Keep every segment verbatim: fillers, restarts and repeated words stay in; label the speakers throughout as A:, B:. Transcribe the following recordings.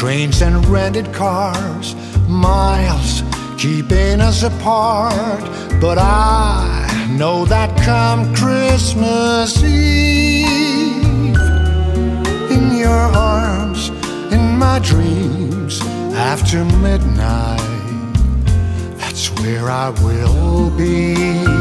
A: Trains and rented cars, miles keeping us apart. But I know that come Christmas Eve, in your arms, in my dreams, after midnight, that's where I will be.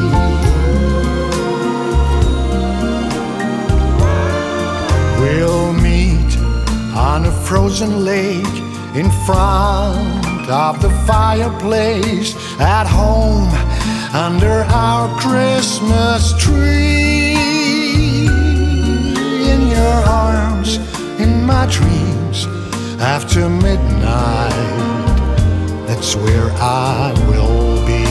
A: We'll meet on a frozen lake, in front of the fireplace, at home under our Christmas tree. In your arms, in my dreams, after midnight, that's where I will be.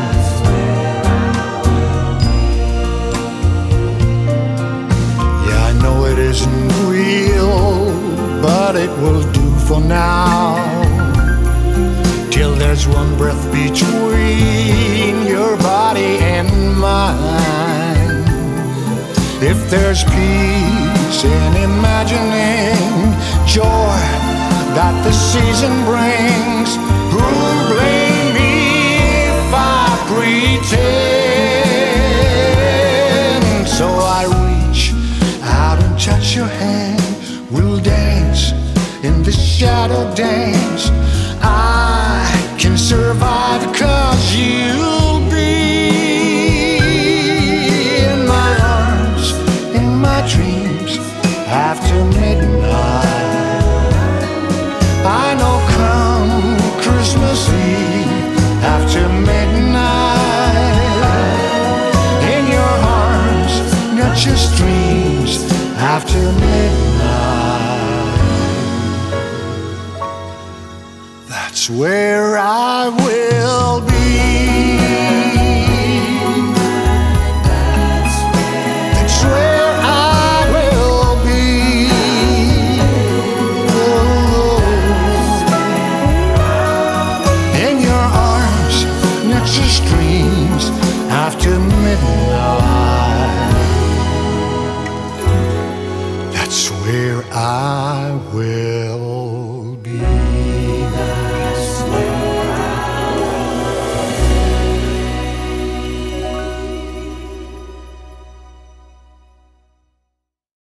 A: Yeah, I know it isn't real, but it will do for now, till there's one breath between your body and mine. If there's peace in imagining joy that the season brings, who'll blame me if I pretend? So I reach out and touch your hand. We'll dance in the shadow dance. I can survive 'cause you'll be in my arms, in my dreams, after midnight. I know come Christmas Eve, after midnight, in your arms, not just dreams, after midnight, that's where I will be. That's where I will be. Oh, in your arms, not just dreams, after midnight, that's where I will